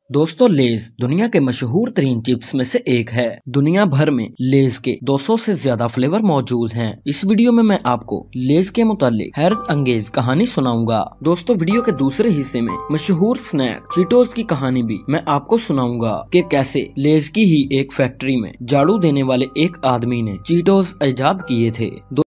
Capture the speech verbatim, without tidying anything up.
दोस्तों लेज दुनिया के मशहूर तरीन चिप्स में से एक है। दुनिया भर में लेज के दो सौ से ज्यादा फ्लेवर मौजूद हैं। इस वीडियो में मैं आपको लेज के मुतालिक हैरत अंगेज कहानी सुनाऊंगा। दोस्तों वीडियो के दूसरे हिस्से में मशहूर स्नैक चीटोस की कहानी भी मैं आपको सुनाऊंगा कि कैसे लेज की ही एक फैक्ट्री में झाड़ू देने वाले एक आदमी ने चीटोस इजाद किए थे।